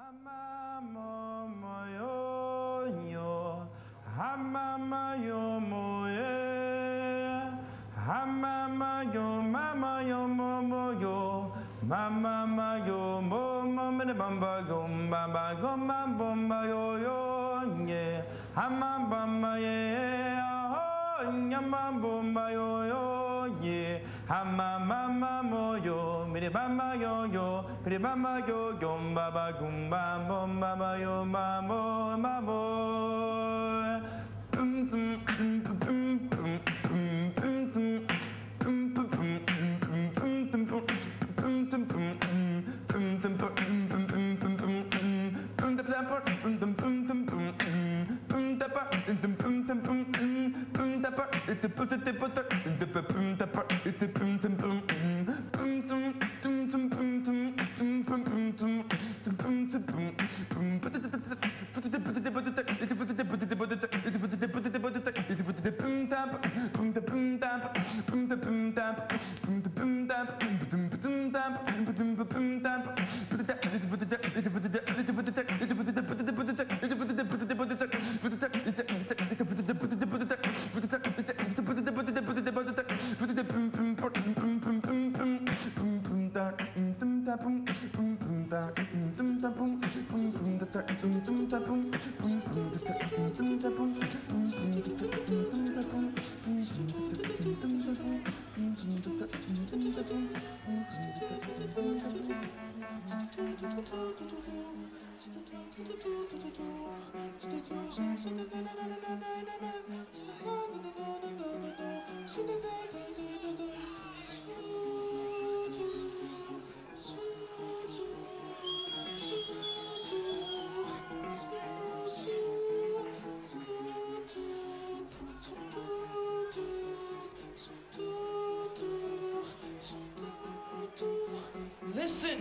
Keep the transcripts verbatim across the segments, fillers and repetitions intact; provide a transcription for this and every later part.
Listen,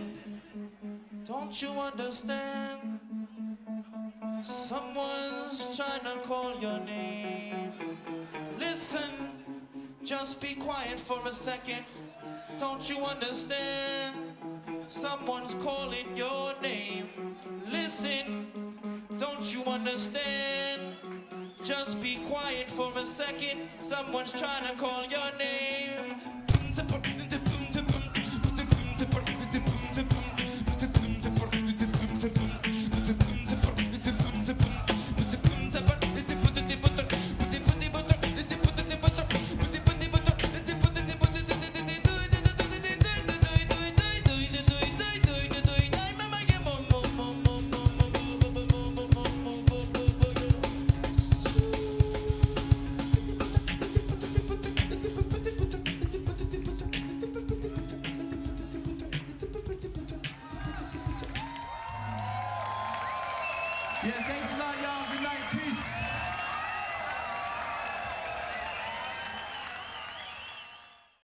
don't you understand? Someone's trying to call your name. Listen, just be quiet for a second. Don't you understand? Someone's calling your name. Listen, don't you understand? Just be quiet for a second. Someone's trying to call your name. Yeah, thanks a lot, y'all.